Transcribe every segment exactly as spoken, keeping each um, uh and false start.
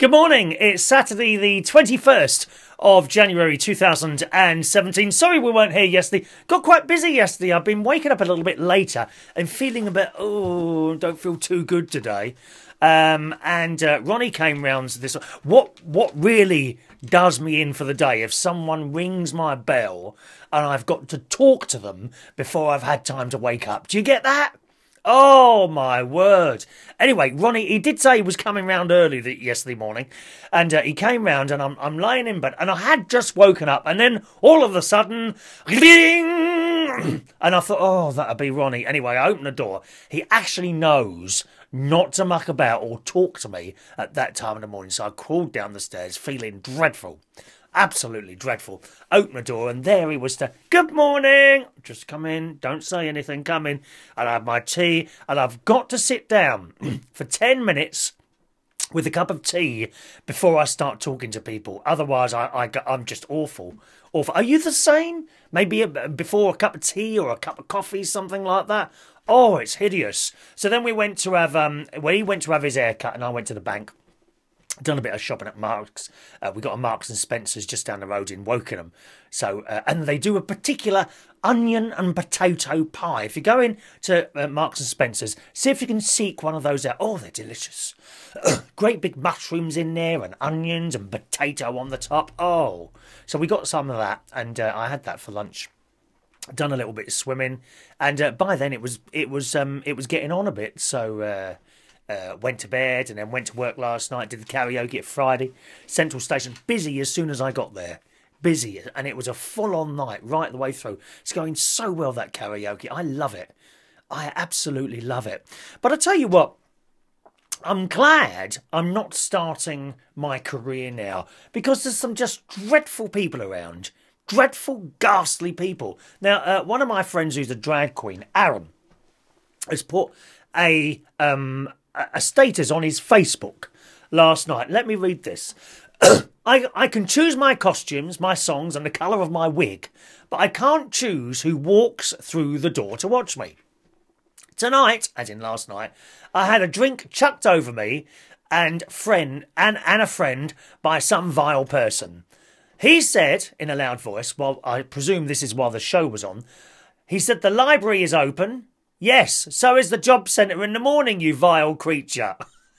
Good morning. It's Saturday the twenty-first of January two thousand seventeen. Sorry we weren't here yesterday. Got quite busy yesterday. I've been waking up a little bit later and feeling a bit, oh, don't feel too good today. Um, and uh, Ronnie came round to this. What, what really does me in for the day, if someone rings my bell and I've got to talk to them before I've had time to wake up. Do you get that? Oh, my word. Anyway, Ronnie, he did say he was coming round early the, yesterday morning. And uh, he came round and I'm, I'm lying in bed. And I had just woken up. And then all of a sudden, ring! And I thought, oh, that'll be Ronnie. Anyway, I opened the door. He actually knows not to muck about or talk to me at that time in the morning. So I crawled down the stairs feeling dreadful. Absolutely dreadful. Open the door and there he was to, good morning. Just come in, don't say anything, come in. I'll have my tea and I've got to sit down for ten minutes with a cup of tea before I start talking to people. Otherwise, I, I, I'm just awful. Awful. Are you the same? Maybe a, before a cup of tea or a cup of coffee, something like that? Oh, it's hideous. So then we went to have, um, well, he went to have his haircut and I went to the bank. Done a bit of shopping at Marks. Uh, we got a Marks and Spencer's just down the road in Wokenham. So, uh, and they do a particular onion and potato pie. If you go in to uh, Marks and Spencer's, see if you can seek one of those out. Oh, they're delicious. Great big mushrooms in there and onions and potato on the top. Oh, so we got some of that and uh, I had that for lunch. Done a little bit of swimming, and uh, by then it was it was um it was getting on a bit. So. Uh, Uh, went to bed and then went to work last night, did the karaoke at Friday. Central Station, busy as soon as I got there. Busy, and it was a full-on night right the way through. It's going so well, that karaoke. I love it. I absolutely love it. But I tell you what, I'm glad I'm not starting my career now because there's some just dreadful people around. Dreadful, ghastly people. Now, uh, one of my friends who's a drag queen, Aaron, has put a... um. a status on his Facebook last night. Let me read this. I, I can choose my costumes, my songs and the colour of my wig, but I can't choose who walks through the door to watch me. Tonight, as in last night, I had a drink chucked over me and friend and, and a friend by some vile person. He said, in a loud voice, well, I presume this is while the show was on, he said, the library is open. Yes, so is the job centre in the morning, you vile creature.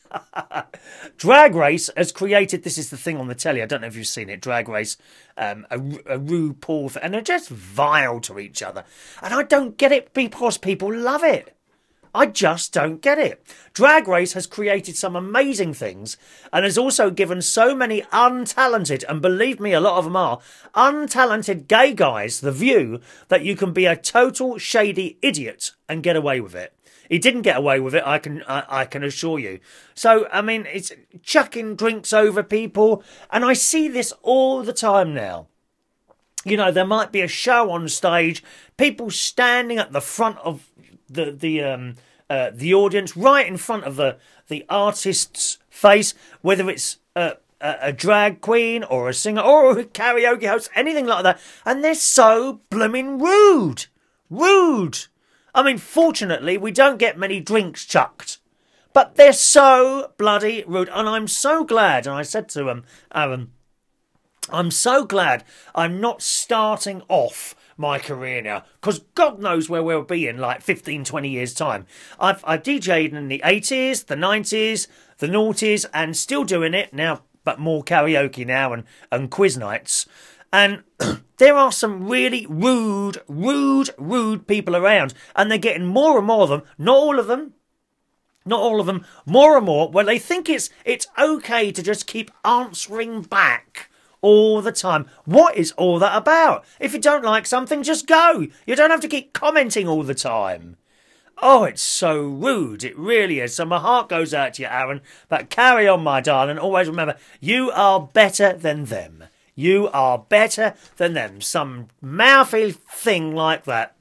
Drag Race has created, this is the thing on the telly, I don't know if you've seen it, Drag Race, um, a, a RuPaul, and they're just vile to each other. And I don't get it because people love it. I just don't get it. Drag Race has created some amazing things and has also given so many untalented, and believe me, a lot of them are, untalented gay guys the view that you can be a total shady idiot and get away with it. He didn't get away with it, I can I, I can assure you. So, I mean, it's chucking drinks over people, and I see this all the time now. You know, there might be a show on stage, people standing at the front of the the um uh, the audience, right in front of the the artist's face, whether it's uh, a, a drag queen or a singer or a karaoke host, anything like that, and they're so blooming rude, rude. I mean, fortunately, we don't get many drinks chucked, but they're so bloody rude, and I'm so glad. And I said to um Aaron, I'm so glad I'm not starting off my career now, because God knows where we'll be in like fifteen, twenty years time. I've, I've D J'd in the eighties, the nineties, the noughties, and still doing it now, but more karaoke now and, and quiz nights. And there are some really rude, rude, rude people around, and they're getting more and more of them, not all of them, not all of them, more and more, where they think it's it's okay to just keep answering back all the time. What is all that about? If you don't like something, just go. You don't have to keep commenting all the time. Oh, it's so rude. It really is. So my heart goes out to you, Aaron. But carry on, my darling. Always remember, you are better than them. You are better than them. Some mouthy thing like that.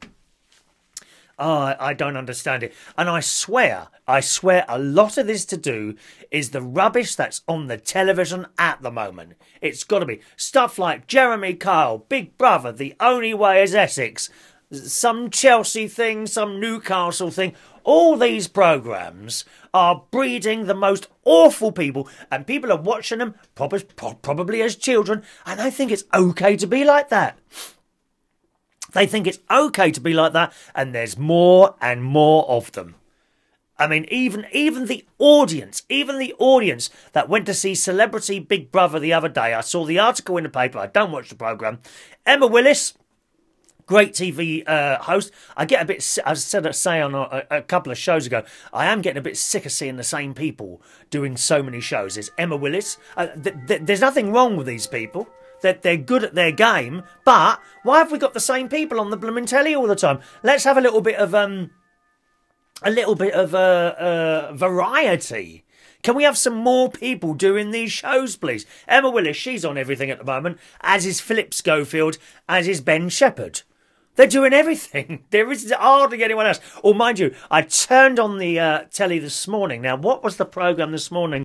Oh, I, I don't understand it. And I swear, I swear a lot of this to do is the rubbish that's on the television at the moment. It's got to be stuff like Jeremy Kyle, Big Brother, The Only Way is Essex. some Chelsea thing, some Newcastle thing. All these programmes are breeding the most awful people, and people are watching them probably as children, and they think it's okay to be like that. They think it's okay to be like that, and there's more and more of them. I mean, even even the audience, even the audience that went to see Celebrity Big Brother the other day, I saw the article in the paper, I don't watch the programme. Emma Willis, great T V uh, host. I get a bit, I said I say on a, a couple of shows ago, I am getting a bit sick of seeing the same people doing so many shows. There's Emma Willis. Uh, th th there's nothing wrong with these people. That they're, they're good at their game, but why have we got the same people on the blooming telly all the time? Let's have a little bit of um, a little bit of uh, uh, variety. Can we have some more people doing these shows, please? Emma Willis, she's on everything at the moment, as is Philip Schofield, as is Ben Shepherd. They're doing everything. There is hardly anyone else. Or mind you, I turned on the uh, telly this morning. Now, what was the programme this morning?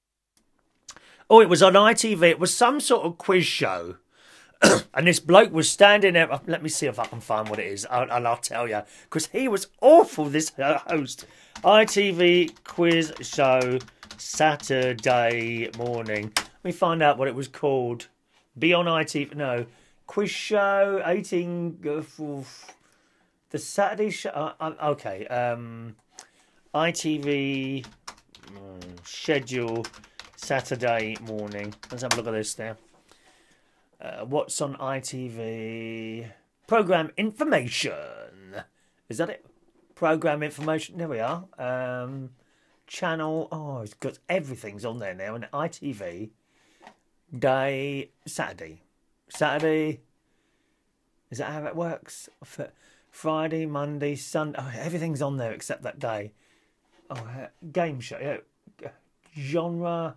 Oh, it was on I T V. It was some sort of quiz show. And this bloke was standing there. Let me see if I can find what it is. And I'll, I'll tell you. Because he was awful, this host. I T V quiz show Saturday morning. Let me find out what it was called. Be on I T V. No. Quiz show eighteen. Uh, the Saturday show. Uh, uh, okay. Um, I T V um, schedule Saturday morning. Let's have a look at this now. Uh, what's on I T V? Programme information. Is that it? Programme information. There we are. Um, channel. Oh, it's got everything's on there now. And I T V. Day. Saturday. Saturday. Is that how it works? Friday, Monday, Sunday. Oh, everything's on there except that day. Oh, uh, game show. Yeah. Genre.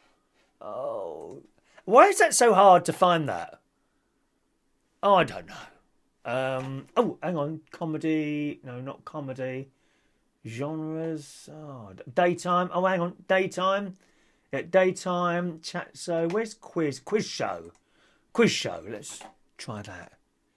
Oh. Why is that so hard to find that? Oh, I don't know. Um, oh, hang on. Comedy. No, not comedy. Genres. Oh, daytime. Oh, hang on. Daytime. Yeah, daytime. Chat. So, where's quiz? Quiz show. Quiz show. Let's try that.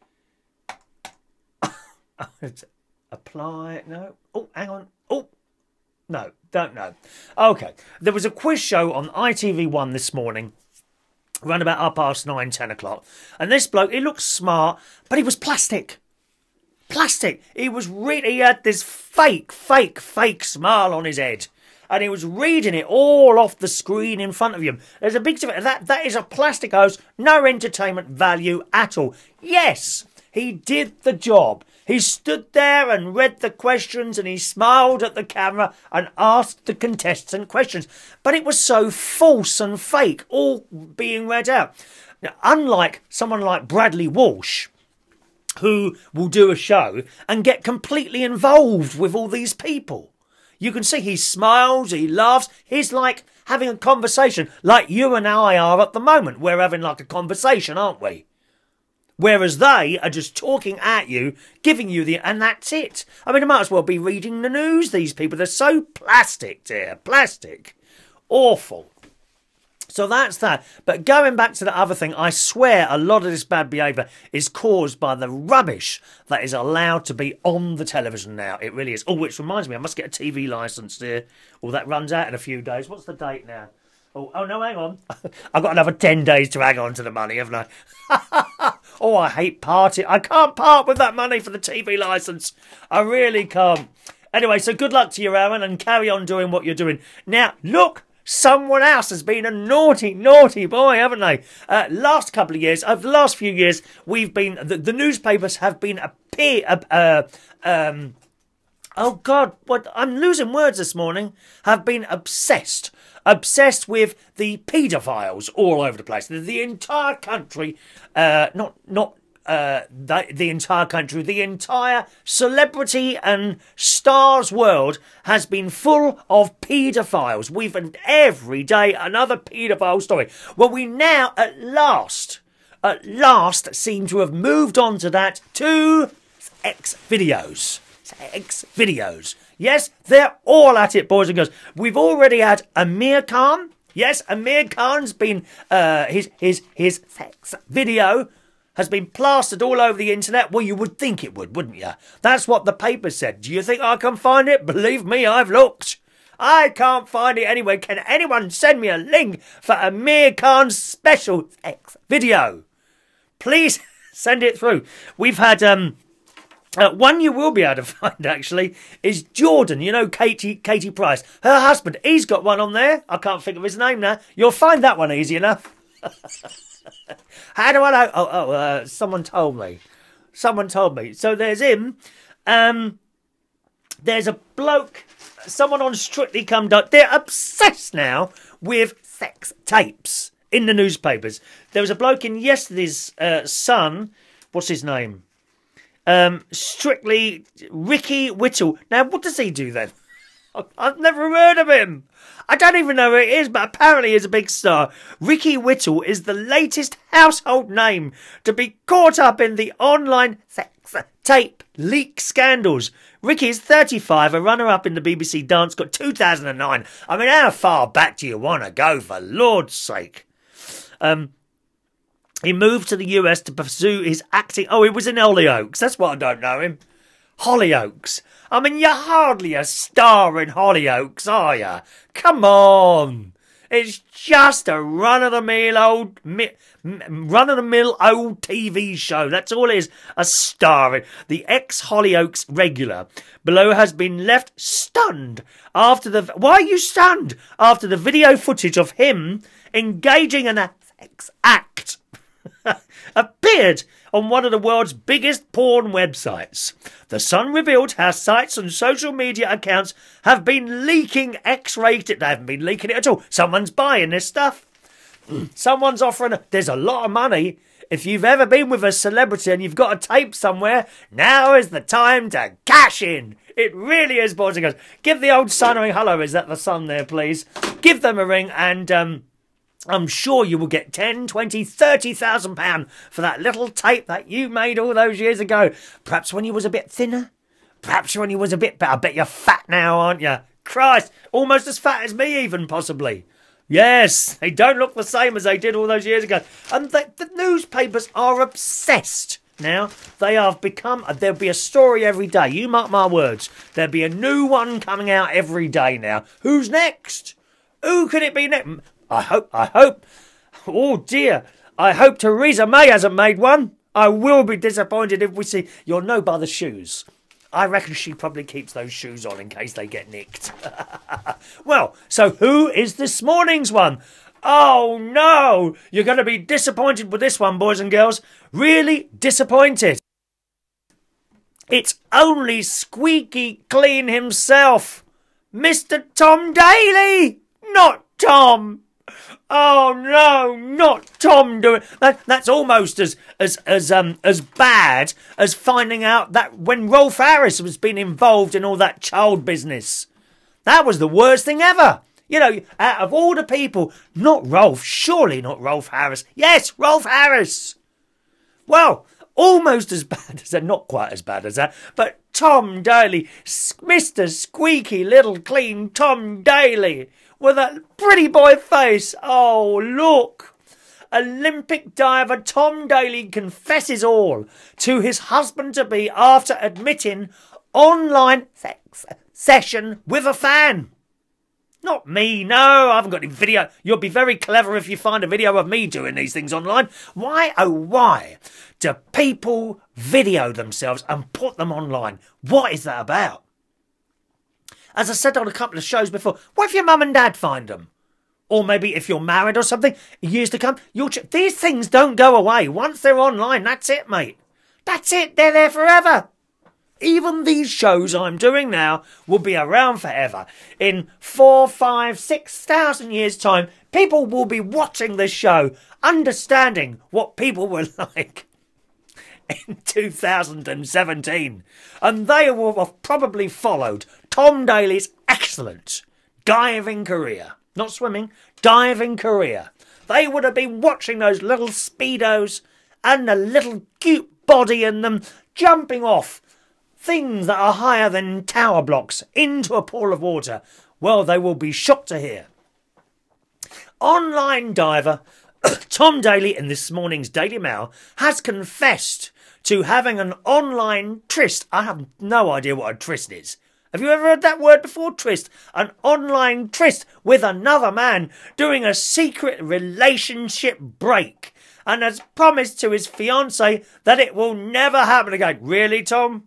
Apply. No. Oh, hang on. Oh. No, don't know. Okay. There was a quiz show on I T V one this morning. Around about half past nine, ten o'clock. And this bloke, he looked smart, but he was plastic. Plastic. He was really, he had this fake, fake, fake smile on his head. And he was reading it all off the screen in front of him. There's a big difference. That, that is a plastic host, no entertainment value at all. Yes, he did the job. He stood there and read the questions and he smiled at the camera and asked the contestant questions. But it was so false and fake, all being read out. Now, unlike someone like Bradley Walsh, who will do a show and get completely involved with all these people. You can see he smiles, he laughs. He's like having a conversation like you and I are at the moment. We're having like a conversation, aren't we? Whereas they are just talking at you, giving you the... And that's it. I mean, they might as well be reading the news, these people. They're so plastic, dear. Plastic. Awful. So that's that. But going back to the other thing, I swear a lot of this bad behaviour is caused by the rubbish that is allowed to be on the television now. It really is. Oh, which reminds me, I must get a T V licence here. Oh, that runs out in a few days. What's the date now? Oh, oh no, hang on. I've got another ten days to hang on to the money, haven't I? Oh, I hate party. I can't part with that money for the T V licence. I really can't. Anyway, so good luck to you, Aaron, and carry on doing what you're doing. Now, look, someone else has been a naughty, naughty boy, haven't they? Uh, last couple of years, over the last few years, we've been, the, the newspapers have been appear, uh, uh, um, oh God, what, I'm losing words this morning, have been obsessed. Obsessed with the paedophiles all over the place. The, the entire country, uh, not not uh, the, the entire country, the entire celebrity and stars world has been full of paedophiles. We've had every day another paedophile story. Well, we now at last, at last seem to have moved on to that to X videos. X videos. Yes, they're all at it, boys and girls. We've already had Amir Khan. Yes, Amir Khan's been, uh, his, his, his sex video has been plastered all over the internet. Well, you would think it would, wouldn't you? That's what the paper said. Do you think I can find it? Believe me, I've looked. I can't find it anywhere. Can anyone send me a link for Amir Khan's special sex video? Please send it through. We've had... um. Uh, one you will be able to find, actually, is Jordan. You know, Katie Katie Price. Her husband, he's got one on there. I can't think of his name now. You'll find that one easy enough. How do I know? Oh, oh uh, someone told me. Someone told me. So there's him. Um, there's a bloke, someone on Strictly Come Duck. They're obsessed now with sex tapes in the newspapers. There was a bloke in yesterday's uh, Sun. What's his name? Um, Strictly Ricky Whittle. Now, what does he do then? I've never heard of him. I don't even know who it is, but apparently he's a big star. Ricky Whittle is the latest household name to be caught up in the online sex tape leak scandals. Ricky's thirty-five, a runner-up in the B B C Dance, got two thousand nine. I mean, how far back do you want to go, for Lord's sake? Um... He moved to the U S to pursue his acting. Oh, he was in Hollyoaks. That's why I don't know him. Hollyoaks. I mean, you're hardly a star in Hollyoaks, are you? Come on. It's just a run-of-the-mill old, mi- run-of-the-mill old T V show. That's all it is. A star in. The ex-Hollyoaks regular below has been left stunned after the... Why are you stunned? After the video footage of him engaging in a sex act appeared on one of the world's biggest porn websites. The Sun revealed how sites and social media accounts have been leaking X-rated. They haven't been leaking it at all. Someone's buying this stuff. Someone's offering... A, there's a lot of money. If you've ever been with a celebrity and you've got a tape somewhere, now is the time to cash in. It really is, boys and girls. Give the old Sun a ring. Hello, is that the Sun there, please? Give them a ring and... um. I'm sure you will get ten, twenty, thirty thousand pounds for that little tape that you made all those years ago. Perhaps when you was a bit thinner. Perhaps when you was a bit better. I bet you're fat now, aren't you? Christ, almost as fat as me even, possibly. Yes, they don't look the same as they did all those years ago. And the, the newspapers are obsessed now. They have become... There'll be a story every day. You mark my words. There'll be a new one coming out every day now. Who's next? Who could it be next? I hope, I hope, oh dear, I hope Theresa May hasn't made one. I will be disappointed if we see, you'll know by the shoes. I reckon she probably keeps those shoes on in case they get nicked. Well, so who is this morning's one? Oh no, you're going to be disappointed with this one, boys and girls. Really disappointed. It's only Squeaky Clean himself, Mister Tom Daley, not Tom. Oh no, not Tom doing that. That's almost as as as um as bad as finding out that when Rolf Harris was being involved in all that child business. That was the worst thing ever. You know, out of all the people, not Rolf, surely not Rolf Harris. Yes, Rolf Harris. Well, almost as bad as that, not quite as bad as that, but Tom Daley, Mister Squeaky Little Clean Tom Daley. With a pretty boy face. Oh, look. Olympic diver Tom Daley confesses all to his husband-to-be after admitting online sex session with a fan. Not me, no, I haven't got any video. You'll be very clever if you find a video of me doing these things online. Why, oh why, do people video themselves and put them online? What is that about? As I said on a couple of shows before, what if your mum and dad find them? Or maybe if you're married or something, years to come, you'll ch- these things don't go away. Once they're online, that's it, mate. That's it, they're there forever. Even these shows I'm doing now will be around forever. In four, five, six thousand years' time, people will be watching this show, understanding what people were like in two thousand seventeen. And they will have probably followed Tom Daley's excellent diving career. Not swimming, diving career. They would have been watching those little Speedos and the little cute body in them jumping off things that are higher than tower blocks into a pool of water. Well, they will be shocked to hear. Online diver Tom Daley in this morning's Daily Mail has confessed to having an online tryst. I have no idea what a tryst is. Have you ever heard that word before? Tryst. An online tryst with another man doing a secret relationship break, and has promised to his fiancée that it will never happen again. Really, Tom?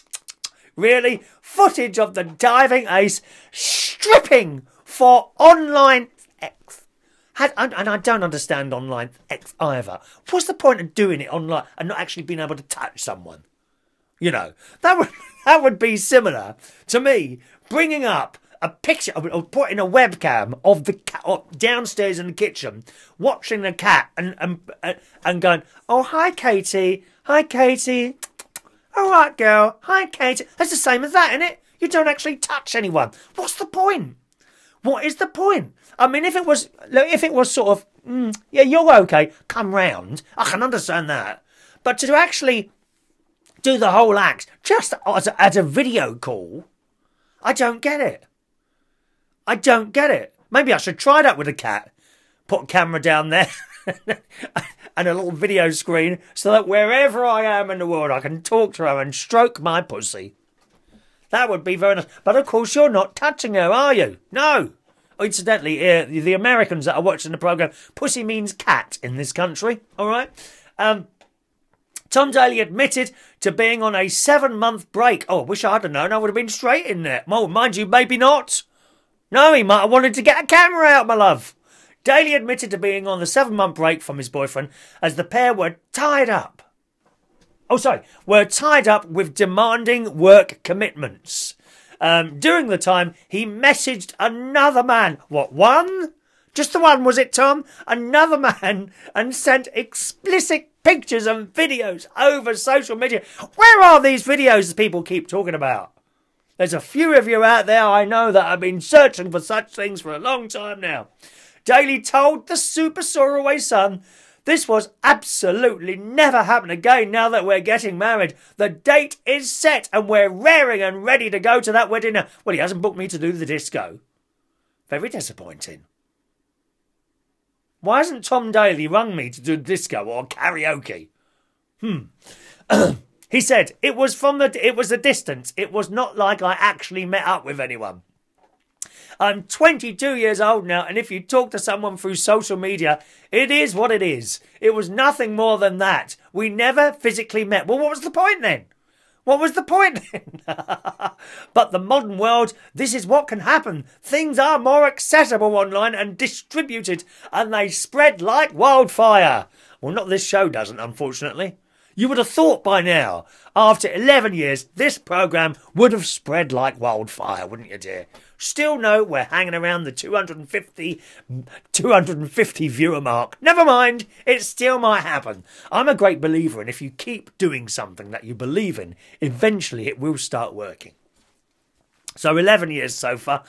Really? Footage of the diving ace stripping for online sex. Had, and, and I don't understand online sex either. What's the point of doing it online and not actually being able to touch someone? You know, that would that would be similar to me bringing up a picture or putting a webcam of the cat downstairs in the kitchen, watching the cat and and and going, "Oh, hi, Katie. Hi, Katie. All right, girl. Hi, Katie." That's the same as that, isn't it? You don't actually touch anyone. What's the point? What is the point? I mean, if it was, if it was sort of, mm, yeah, you're okay, come round, I can understand that. But to actually do the whole act just as a, as a video call, I don't get it. I don't get it. Maybe I should try that with a cat. Put a camera down there and a little video screen so that wherever I am in the world, I can talk to her and stroke my pussy. That would be very nice. But of course, you're not touching her, are you? No. Incidentally, uh, the Americans that are watching the programme, pussy means cat in this country, all right? Um, Tom Daley admitted to being on a seven-month break. Oh, I wish I'd have known. I would have been straight in there. Well, mind you, maybe not. No, he might have wanted to get a camera out, my love. Daley admitted to being on the seven-month break from his boyfriend as the pair were tied up. Oh, sorry, were tied up with demanding work commitments. Um, during the time, he messaged another man. What, one? Just the one, was it, Tom? Another man, and sent explicit pictures and videos over social media. Where are these videos that people keep talking about? There's a few of you out there I know that have been searching for such things for a long time now. Daley told the Super Soaraway Sun, "This was absolutely never happen again now that we're getting married. The date is set and we're raring and ready to go to that wedding now." Well, he hasn't booked me to do the disco. Very disappointing. Why hasn't Tom Daley rung me to do disco or karaoke? Hmm. He said, it was from the, it was a distance. It was not like I actually met up with anyone. I'm twenty-two years old now, and if you talk to someone through social media, it is what it is. It was nothing more than that. We never physically met. Well, what was the point then? What was the point then? But the modern world, this is what can happen. Things are more accessible online and distributed, and they spread like wildfire. Well, not this show doesn't, unfortunately. You would have thought by now, after eleven years, this programme would have spread like wildfire, wouldn't you, dear? Still no, we're hanging around the two hundred fifty, two hundred fifty viewer mark. Never mind, it still might happen. I'm a great believer in if you keep doing something that you believe in, eventually it will start working. So eleven years so far.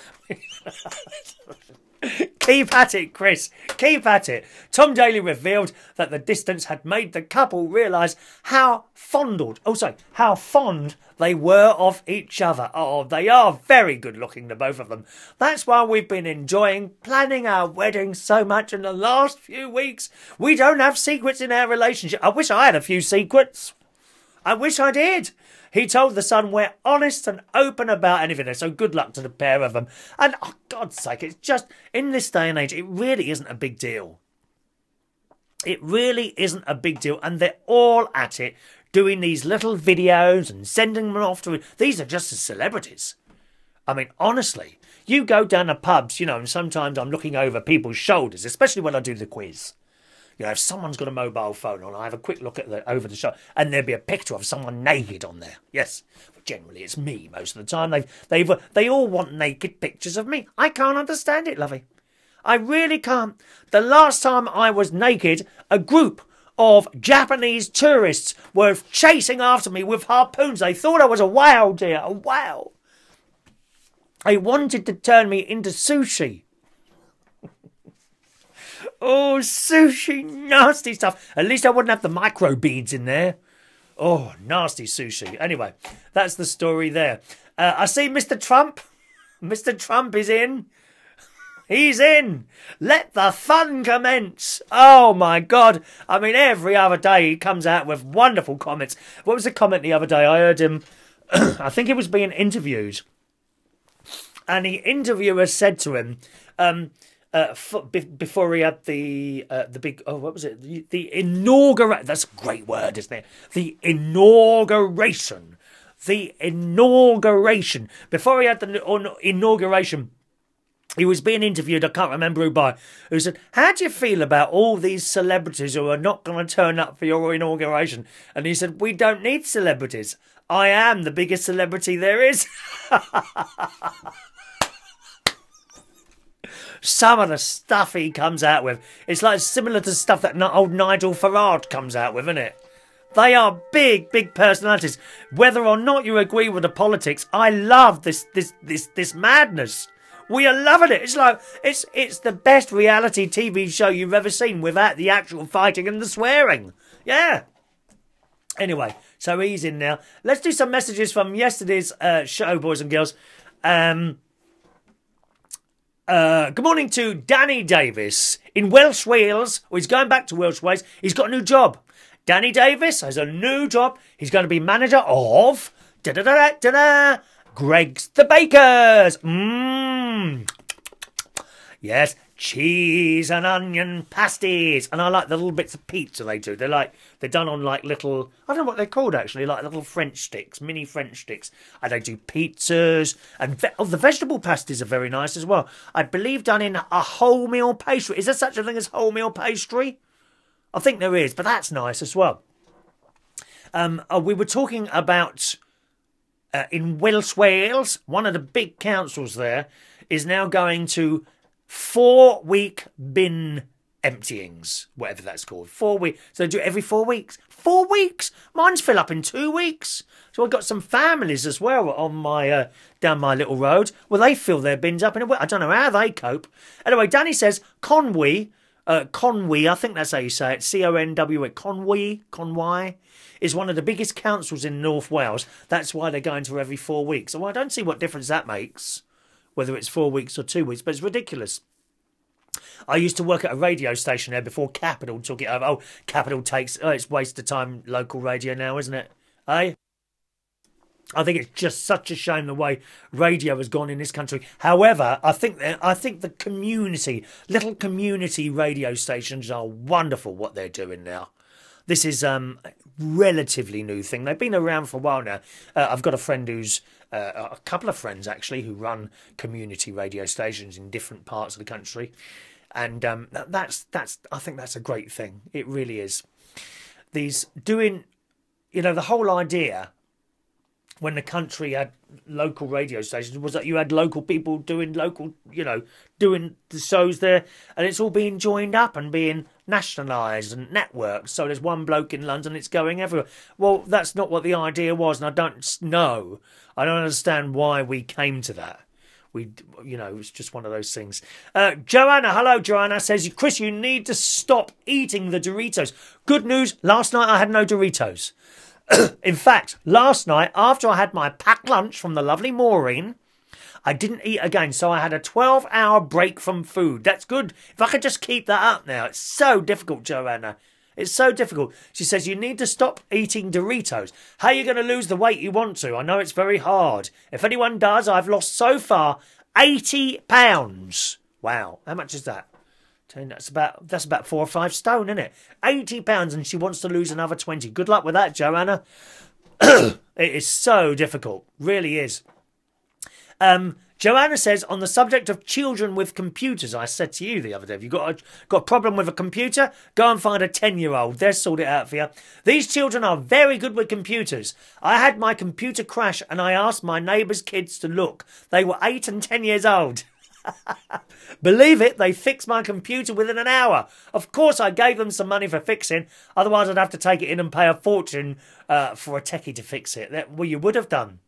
Keep at it, Chris. Keep at it. Tom Daley revealed that the distance had made the couple realise how fondled, oh sorry, how fond they were of each other. Oh, they are very good looking, the both of them. That's why we've been enjoying planning our wedding so much in the last few weeks. We don't have secrets in our relationship. I wish I had a few secrets. I wish I did. He told The Sun we're honest and open about anything. So good luck to the pair of them. And, oh, God's sake, it's just, in this day and age, it really isn't a big deal. It really isn't a big deal. And they're all at it, doing these little videos and sending them off to... These are just as celebrities. I mean, honestly, you go down to pubs, you know, and sometimes I'm looking over people's shoulders, especially when I do the quiz. You know, if someone's got a mobile phone on, I have a quick look at the over the show, and there'll be a picture of someone naked on there. Yes, but generally it's me most of the time. They've, they've, they all want naked pictures of me. I can't understand it, lovey. I really can't. The last time I was naked, a group of Japanese tourists were chasing after me with harpoons. They thought I was a whale, dear, a whale. They wanted to turn me into sushi. Oh, sushi, nasty stuff. At least I wouldn't have the micro beads in there. Oh, nasty sushi. Anyway, that's the story there. Uh, I see Mister Trump. Mister Trump is in. He's in. Let the fun commence. Oh, my God. I mean, every other day he comes out with wonderful comments. What was the comment the other day? I heard him, I think he was being interviewed. And the interviewer said to him, um, uh, before he had the uh, the big, oh, what was it? The, the inauguration. That's a great word, isn't it? The inauguration. The inauguration. Before he had the inauguration, he was being interviewed, I can't remember who by, who said, how do you feel about all these celebrities who are not going to turn up for your inauguration? And he said, we don't need celebrities. I am the biggest celebrity there is. Some of the stuff he comes out with, it's like similar to stuff that old Nigel Farage comes out with, isn't it? They are big, big personalities. Whether or not you agree with the politics, I love this, this, this, this madness. We are loving it. It's like it's it's the best reality T V show you've ever seen without the actual fighting and the swearing. Yeah. Anyway, so he's in now. Let's do some messages from yesterday's uh, show, boys and girls. Um. Uh, good morning to Danny Davis in Welsh Wales. Oh, he's going back to Welsh Wales. He's got a new job. Danny Davis has a new job. He's going to be manager of da da da da da. Greg's the Bakers. Mmm. Yes, cheese and onion pasties. And I like the little bits of pizza they do. They're like, they're done on like little, I don't know what they're called actually, like little French sticks, mini French sticks. And they do pizzas. And ve oh, the vegetable pasties are very nice as well. I believe done in a wholemeal pastry. Is there such a thing as wholemeal pastry? I think there is, but that's nice as well. Um, uh, we were talking about... Uh, in Welsh Wales, one of the big councils there is now going to four-week bin emptyings, whatever that's called. Four weeks. So they do it every four weeks. Four weeks? Mine's fill up in two weeks. So I've got some families as well on my uh, down my little road. Well, they fill their bins up in a week. I don't know how they cope. Anyway, Danny says Conwy, uh, Conwy, I think that's how you say it, C O N W Y, Conwy, Conwy, is one of the biggest councils in North Wales. That's why they're going to every four weeks. Well, I don't see what difference that makes, whether it's four weeks or two weeks, but it's ridiculous. I used to work at a radio station there before Capital took it over. Oh, Capital takes... Oh, it's waste of time local radio now, isn't it? Eh? I think it's just such a shame the way radio has gone in this country. However, I think I think the community, little community radio stations are wonderful what they're doing now. This is um, a relatively new thing. They've been around for a while now. Uh, I've got a friend who's, uh, a couple of friends actually, who run community radio stations in different parts of the country. And um, that's, that's, I think that's a great thing. It really is. These doing, you know, the whole idea when the country had local radio stations was that you had local people doing local, you know, doing the shows there, and it's all being joined up and being nationalised and networked. So there's one bloke in London, it's going everywhere. Well, that's not what the idea was, and I don't know. I don't understand why we came to that. We, you know, it's just one of those things. Uh, Joanna, hello, Joanna, says, Chris, you need to stop eating the Doritos. Good news, last night I had no Doritos. In fact, last night, after I had my packed lunch from the lovely Maureen, I didn't eat again, so I had a twelve hour break from food. That's good. If I could just keep that up now. It's so difficult, Joanna. It's so difficult. She says, you need to stop eating Doritos. How are you going to lose the weight you want to? I know it's very hard. If anyone does, I've lost so far eighty pounds. Wow. How much is that? That's about that's about four or five stone, isn't it? eighty pounds, and she wants to lose another twenty. Good luck with that, Joanna. It is so difficult. Really is. Um, Joanna says, on the subject of children with computers, I said to you the other day, if you've got a, got a problem with a computer, go and find a ten-year-old. They'll sort it out for you. These children are very good with computers. I had my computer crash, and I asked my neighbour's kids to look. They were eight and ten years old. Believe it, they fixed my computer within an hour. Of course, I gave them some money for fixing. Otherwise, I'd have to take it in and pay a fortune uh, for a techie to fix it. That, well, you would have done.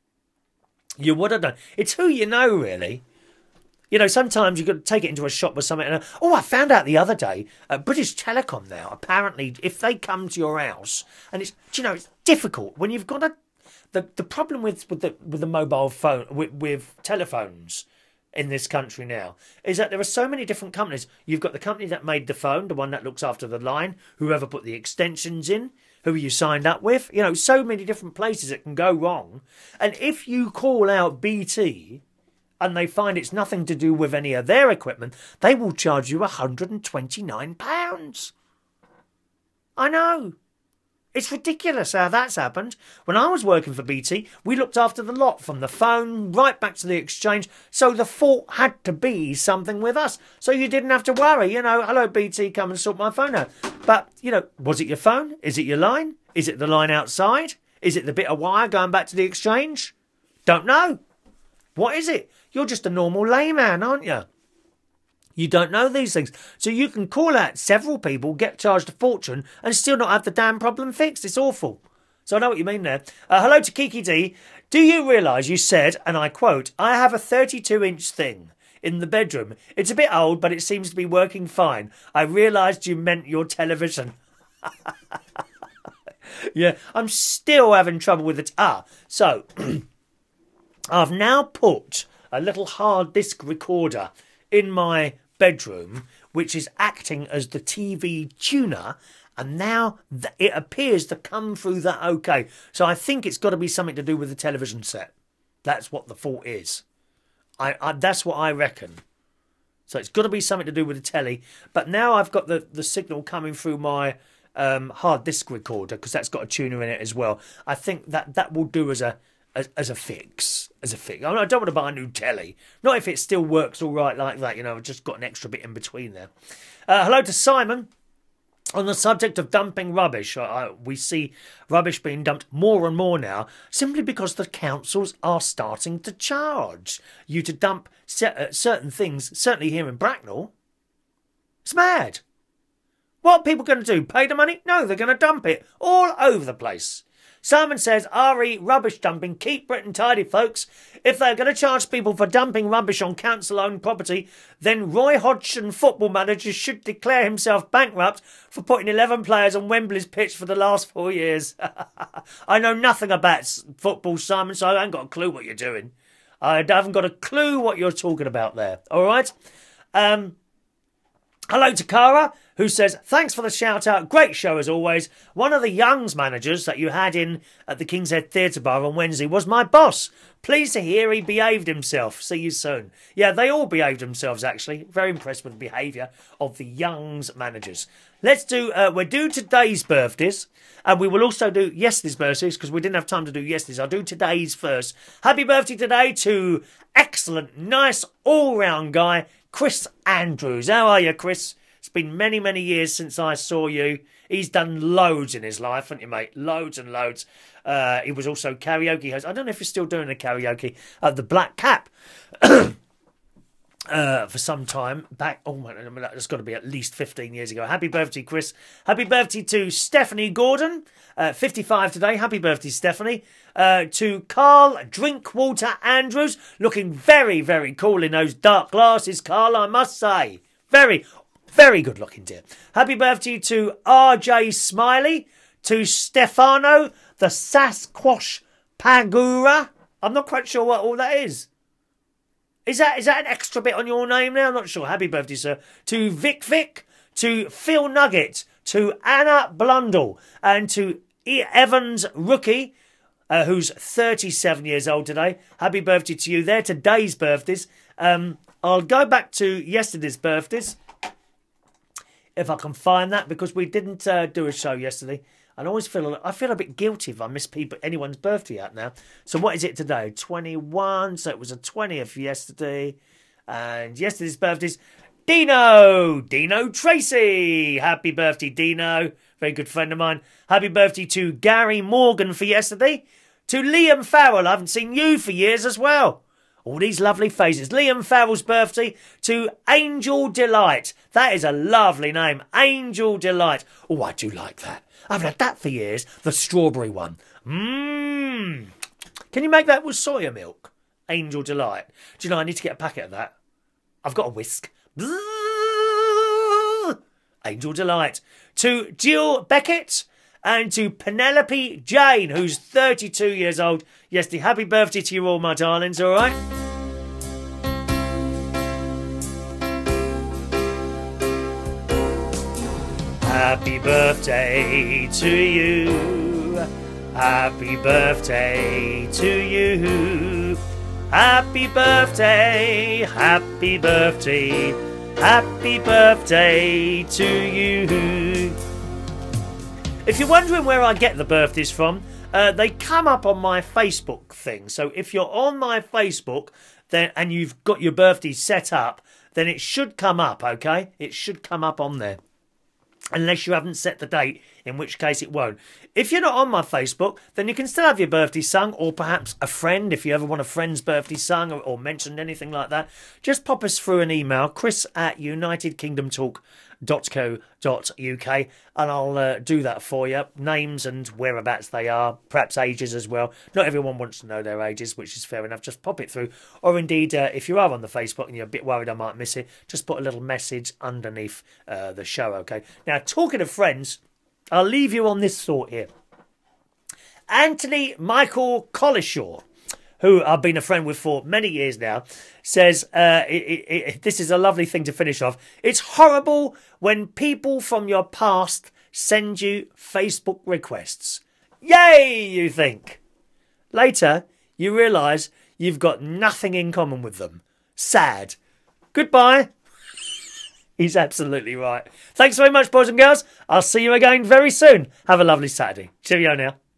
You would have done. It's who you know, really. You know, sometimes you've got to take it into a shop or something. And, oh, I found out the other day, uh, British Telecom now, apparently, if they come to your house, and it's, do you know, it's difficult when you've got a... The, the problem with, with, the, with the mobile phone, with, with telephones... in this country now is that there are so many different companies. You've got the company that made the phone, the one that looks after the line, whoever put the extensions in, who you signed up with. You know, so many different places it can go wrong. And if you call out B T and they find it's nothing to do with any of their equipment, they will charge you one hundred twenty-nine pounds. I know. It's ridiculous how that's happened. When I was working for B T, we looked after the lot from the phone right back to the exchange. So the fault had to be something with us. So you didn't have to worry, you know, hello B T, come and sort my phone out. But, you know, was it your phone? Is it your line? Is it the line outside? Is it the bit of wire going back to the exchange? Don't know. What is it? You're just a normal layman, aren't you? You don't know these things. So you can call out several people, get charged a fortune, and still not have the damn problem fixed. It's awful. So I know what you mean there. Uh, hello to Kiki D. Do you realise you said, and I quote, I have a thirty-two inch thing in the bedroom. It's a bit old, but it seems to be working fine. I realised you meant your television. Yeah, I'm still having trouble with it. Ah, so I've now put a little hard disk recorder in my bedroom, which is acting as the T V tuner, and now th- it appears to come through that okay. So I think it's got to be something to do with the television set. That's what the fault is. I, I that's what I reckon. So it's got to be something to do with the telly. But now I've got the, the signal coming through my um, hard disk recorder, because that's got a tuner in it as well. I think that that will do as a As, as a fix, as a fix. I, mean, I don't want to buy a new telly. Not if it still works all right like that. You know, I've just got an extra bit in between there. Uh, hello to Simon. On the subject of dumping rubbish, uh, we see rubbish being dumped more and more now, simply because the councils are starting to charge you to dump ce- uh, certain things, certainly here in Bracknell. It's mad. What are people going to do? Pay the money? No, they're going to dump it all over the place. Simon says, R E, rubbish dumping, keep Britain tidy, folks. If they're going to charge people for dumping rubbish on council-owned property, then Roy Hodgson, football manager, should declare himself bankrupt for putting eleven players on Wembley's pitch for the last four years. I know nothing about football, Simon, so I ain't got a clue what you're doing. I haven't got a clue what you're talking about there, all right? Um... Hello to Cara, who says, thanks for the shout-out. Great show, as always. One of the Youngs managers that you had in at the King's Head Theatre Bar on Wednesday was my boss. Pleased to hear he behaved himself. See you soon. Yeah, they all behaved themselves, actually. Very impressed with the behaviour of the Youngs managers. Let's do, uh, we'll do today's birthdays, and we will also do yesterday's birthdays, because we didn't have time to do yesterday's. I'll do today's first. Happy birthday today to excellent, nice, all-round guy, Chris Andrews. How are you, Chris? It's been many, many years since I saw you. He's done loads in his life, hasn't he, mate? Loads and loads. Uh, he was also karaoke host. I don't know if he's still doing the karaoke at the Black Cap uh, for some time back. Oh, man, that's got to be at least fifteen years ago. Happy birthday, Chris. Happy birthday to Stephanie Gordon, uh, fifty-five today. Happy birthday, Stephanie. Uh, to Karl Drinkwater-Andrews, looking very, very cool in those dark glasses, Karl, I must say. Very, very good looking, dear. Happy birthday to R J Smillie, to Stefano, TheSasquatch Pagura. I'm not quite sure what all that is. Is that is that an extra bit on your name now? I'm not sure. Happy birthday, sir. To Vic Vic, to Phil Nugget, to Anna Blundell, and to E. Evans Rookie, Uh, who's thirty-seven years old today. Happy birthday to you. They're today's birthdays. Um, I'll go back to yesterday's birthdays, if I can find that, because we didn't uh, do a show yesterday. I always feel I feel a bit guilty if I miss people anyone's birthday out now. So what is it today? twenty-one. So it was a twentieth yesterday, and yesterday's birthdays. Deano, Deano Tracey. Happy birthday, Deano. Very good friend of mine. Happy birthday to Gary Morgan for yesterday. To Liam Farrell. I haven't seen you for years as well. All these lovely faces. Liam Farrell's birthday. To Angel Delight. That is a lovely name. Angel Delight. Oh, I do like that. I haven't had that for years. The strawberry one. Mmm. Can you make that with soya milk? Angel Delight. Do you know, I need to get a packet of that. I've got a whisk. Angel Delight. To Jill Beckett and to Penolopee Jayne, who's thirty-two years old. Yes, the happy birthday to you all, my darlings, all right? Happy birthday to you. Happy birthday to you. Happy birthday, happy birthday, happy birthday to you. If you're wondering where I get the birthdays from, uh, they come up on my Facebook thing. So if you're on my Facebook then and you've got your birthday set up, then it should come up, okay? It should come up on there. Unless you haven't set the date, in which case it won't. If you're not on my Facebook, then you can still have your birthday sung, or perhaps a friend, if you ever want a friend's birthday sung or, or mentioned anything like that. Just pop us through an email, chris at united kingdom talk dot co dot uk, and I'll uh, do that for you. Names and whereabouts they are, perhaps ages as well. Not everyone wants to know their ages, which is fair enough. Just pop it through. Or indeed, uh, if you are on the Facebook and you're a bit worried I might miss it, just put a little message underneath uh, the show, okay? Now, talking of friends, I'll leave you on this thought here. Antony Michael Collishaw, who I've been a friend with for many years now, says, uh, it, it, it, this is a lovely thing to finish off. It's horrible when people from your past send you Facebook requests. Yay, you think. Later, you realise you've got nothing in common with them. Sad. Goodbye. He's absolutely right. Thanks very much, boys and girls. I'll see you again very soon. Have a lovely Saturday. Cheerio now.